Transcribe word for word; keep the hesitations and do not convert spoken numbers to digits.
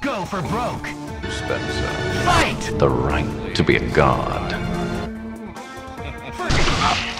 go for broke. Spencer. Fight! The right to be a god.